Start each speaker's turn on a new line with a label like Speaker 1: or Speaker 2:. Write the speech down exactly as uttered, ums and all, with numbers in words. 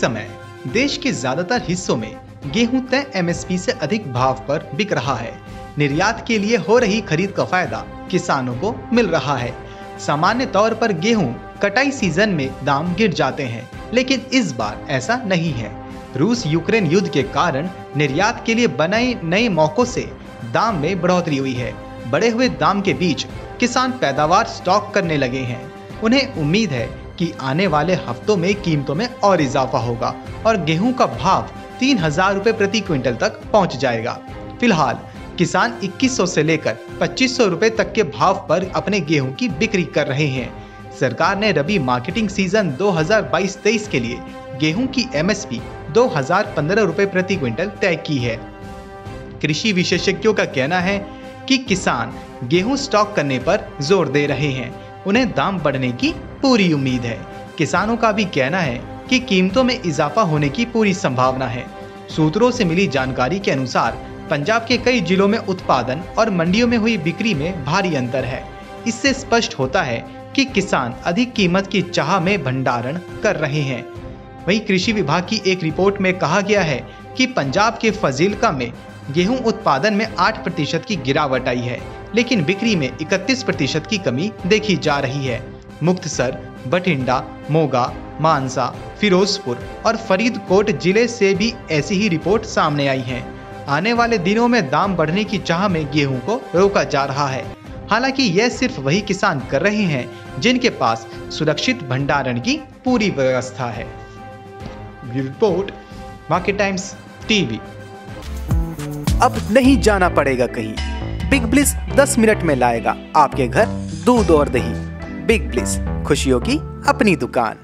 Speaker 1: समय देश के ज्यादातर हिस्सों में गेहूं तय एमएसपी से अधिक भाव पर बिक रहा है। निर्यात के लिए हो रही खरीद का फायदा किसानों को मिल रहा है। सामान्य तौर पर गेहूं कटाई सीजन में दाम गिर जाते हैं, लेकिन इस बार ऐसा नहीं है। रूस यूक्रेन युद्ध के कारण निर्यात के लिए बनाए नए मौकों से दाम में बढ़ोतरी हुई है। बढ़े हुए दाम के बीच किसान पैदावार स्टॉक करने लगे हैं। उन्हें उम्मीद है कि आने वाले हफ्तों में कीमतों में और इजाफा होगा और गेहूं का भाव तीन हजार रुपए प्रति क्विंटल तक पहुंच जाएगा। फिलहाल किसान इक्कीस सौ से लेकर पच्चीस सौ रुपए तक के भाव पर अपने गेहूं की बिक्री कर रहे हैं। सरकार ने रबी मार्केटिंग सीजन दो हज़ार बाईस तेईस के लिए गेहूं की एमएसपी दो हजार पंद्रह रुपए प्रति क्विंटल तय की है। कृषि विशेषज्ञों का कहना है कि किसान गेहूं स्टॉक करने पर जोर दे रहे हैं। उन्हें दाम बढ़ने की पूरी उम्मीद है। किसानों का भी कहना है कि कीमतों में इजाफा होने की पूरी संभावना है। सूत्रों से मिली जानकारी के अनुसार पंजाब के कई जिलों में उत्पादन और मंडियों में हुई बिक्री में भारी अंतर है। इससे स्पष्ट होता है कि किसान अधिक कीमत की चाह में भंडारण कर रहे हैं। वहीं कृषि विभाग की एक रिपोर्ट में कहा गया है कि पंजाब के फजीलका में गेहूं उत्पादन में आठ प्रतिशत की गिरावट आई है, लेकिन बिक्री में इकतीस प्रतिशत की कमी देखी जा रही है। मुक्तसर, बठिंडा, मोगा, मानसा, फिरोजपुर और फरीदकोट जिले से भी ऐसी ही रिपोर्ट सामने आई है। आने वाले दिनों में दाम बढ़ने की चाह में गेहूं को रोका जा रहा है। हालांकि यह सिर्फ वही किसान कर रहे हैं जिनके पास सुरक्षित भंडारण की पूरी व्यवस्था है। Report Market Times TV.
Speaker 2: अब नहीं जाना पड़ेगा कहीं। बिग ब्लिस दस मिनट में लाएगा आपके घर दूध और दही। बिग ब्लिस, खुशियों की अपनी दुकान।